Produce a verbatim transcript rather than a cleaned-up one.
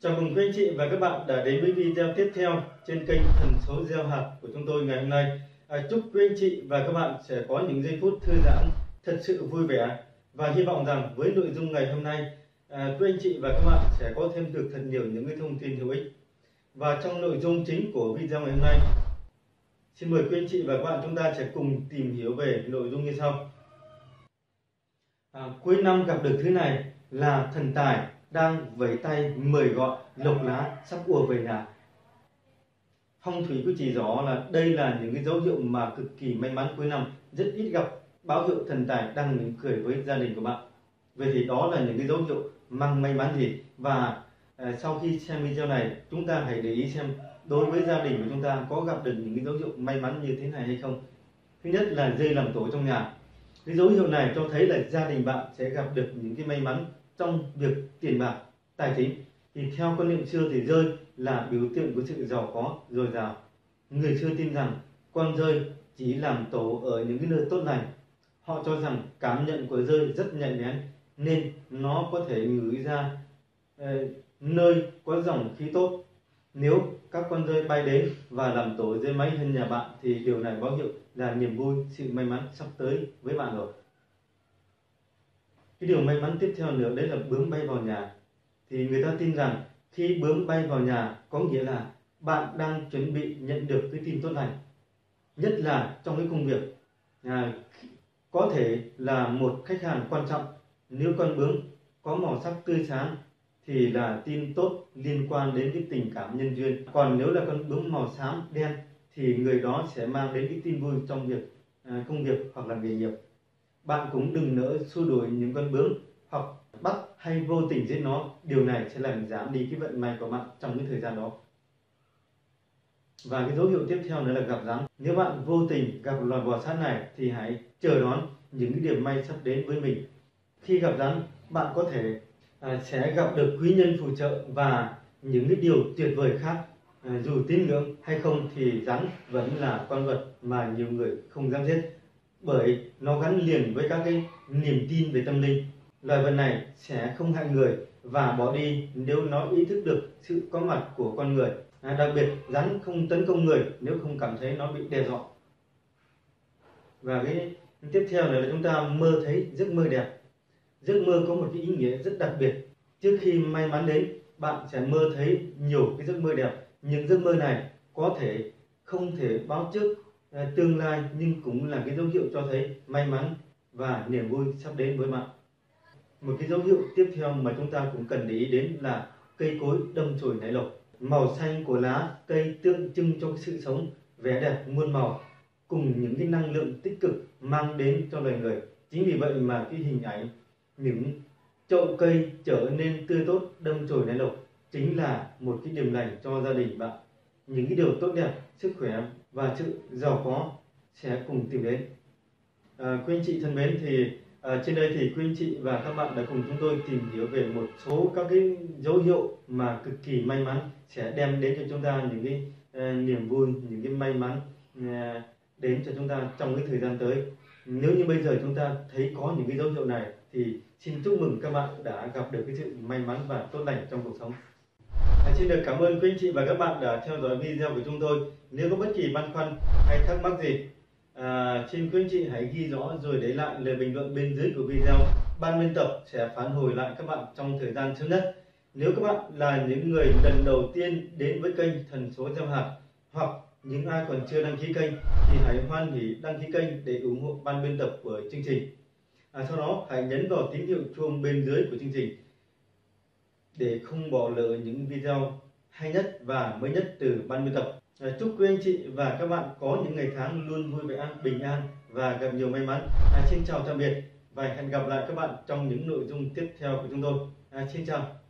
Chào mừng quý anh chị và các bạn đã đến với video tiếp theo trên kênh Thần Số Gieo Hạt của chúng tôi ngày hôm nay. À, chúc quý anh chị và các bạn sẽ có những giây phút thư giãn thật sự vui vẻ, và hy vọng rằng với nội dung ngày hôm nay, à, quý anh chị và các bạn sẽ có thêm được thật nhiều những cái thông tin hữu ích. Và trong nội dung chính của video ngày hôm nay, xin mời quý anh chị và các bạn chúng ta sẽ cùng tìm hiểu về nội dung như sau. À, cuối năm gặp được thứ này là thần tài đang vẫy tay mời gọi lộc lá sắp ùa về nhà. Phong thủy của chỉ rõ là đây là những cái dấu hiệu mà cực kỳ may mắn cuối năm, rất ít gặp báo hiệu thần tài đang mỉm cười với gia đình của bạn. Vậy thì đó là những cái dấu hiệu mang may mắn gì? Và à, sau khi xem video này, chúng ta hãy để ý xem đối với gia đình của chúng ta có gặp được những cái dấu hiệu may mắn như thế này hay không. Thứ nhất là dây làm tổ trong nhà. Cái dấu hiệu này cho thấy là gia đình bạn sẽ gặp được những cái may mắn trong việc tiền bạc, tài chính. Thì theo quan niệm xưa thì rơi là biểu tượng của sự giàu có, dồi dào. Người xưa tin rằng con rơi chỉ làm tổ ở những cái nơi tốt lành. Họ cho rằng cảm nhận của rơi rất nhạy bén, nên nó có thể ngửi ra eh, nơi có dòng khí tốt. Nếu các con rơi bay đến và làm tổ dưới mái hiên nhà bạn thì điều này báo hiệu là niềm vui, sự may mắn sắp tới với bạn rồi. Cái điều may mắn tiếp theo nữa đấy là bướm bay vào nhà. Thì người ta tin rằng khi bướm bay vào nhà có nghĩa là bạn đang chuẩn bị nhận được cái tin tốt lành, nhất là trong cái công việc. À, có thể là một khách hàng quan trọng. Nếu con bướm có màu sắc tươi sáng thì là tin tốt liên quan đến cái tình cảm nhân duyên. Còn nếu là con bướm màu xám đen thì người đó sẽ mang đến cái tin vui trong việc à, công việc hoặc là nghề nghiệp. Bạn cũng đừng nỡ xua đuổi những con bướm hoặc bắt hay vô tình giết nó. Điều này sẽ làm giảm đi cái vận may của bạn trong cái thời gian đó. Và cái dấu hiệu tiếp theo nữa là gặp rắn. Nếu bạn vô tình gặp loài bò sát này thì hãy chờ đón những cái điểm may sắp đến với mình. Khi gặp rắn, bạn có thể à, sẽ gặp được quý nhân phù trợ và những cái điều tuyệt vời khác. À, dù tín ngưỡng hay không thì rắn vẫn là con vật mà nhiều người không dám giết, bởi nó gắn liền với các cái niềm tin về tâm linh. Loài vật này sẽ không hại người và bỏ đi nếu nó ý thức được sự có mặt của con người. À, đặc biệt rắn không tấn công người nếu không cảm thấy nó bị đe dọa. Và cái tiếp theo là chúng ta mơ thấy giấc mơ đẹp. Giấc mơ có một cái ý nghĩa rất đặc biệt. Trước khi may mắn đến, bạn sẽ mơ thấy nhiều cái giấc mơ đẹp. Những giấc mơ này có thể không thể báo trước à, tương lai, nhưng cũng là cái dấu hiệu cho thấy may mắn và niềm vui sắp đến với bạn. Một cái dấu hiệu tiếp theo mà chúng ta cũng cần để ý đến là cây cối đâm chồi nảy lộc. Màu xanh của lá cây tượng trưng cho sự sống, vẻ đẹp muôn màu cùng những cái năng lượng tích cực mang đến cho loài người. Chính vì vậy mà cái hình ảnh những chậu cây trở nên tươi tốt, đâm chồi nảy lộc chính là một cái điểm lành cho gia đình bạn. Những cái điều tốt đẹp, sức khỏe và sự giàu có sẽ cùng tìm đến. À, quý anh chị thân mến, thì à, trên đây thì quý anh chị và các bạn đã cùng chúng tôi tìm hiểu về một số các cái dấu hiệu mà cực kỳ may mắn sẽ đem đến cho chúng ta những cái uh, niềm vui, những cái may mắn uh, đến cho chúng ta trong cái thời gian tới. Nếu như bây giờ chúng ta thấy có những cái dấu hiệu này thì xin chúc mừng các bạn đã gặp được cái sự may mắn và tốt lành trong cuộc sống. À, xin được cảm ơn quý anh chị và các bạn đã theo dõi video của chúng tôi. Nếu có bất kỳ băn khoăn hay thắc mắc gì, à, xin quý anh chị hãy ghi rõ rồi để lại lời bình luận bên dưới của video. Ban biên tập sẽ phản hồi lại các bạn trong thời gian sớm nhất. Nếu các bạn là những người lần đầu tiên đến với kênh Thần Số Gieo Hạt, hoặc những ai còn chưa đăng ký kênh thì hãy hoan hỉ đăng ký kênh để ủng hộ ban biên tập của chương trình. À, sau đó hãy nhấn vào tín hiệu chuông bên dưới của chương trình để không bỏ lỡ những video hay nhất và mới nhất từ ban biên tập. À, chúc quý anh chị và các bạn có những ngày tháng luôn vui vẻ, bình an và gặp nhiều may mắn. À, xin chào tạm biệt và hẹn gặp lại các bạn trong những nội dung tiếp theo của chúng tôi. À, xin chào.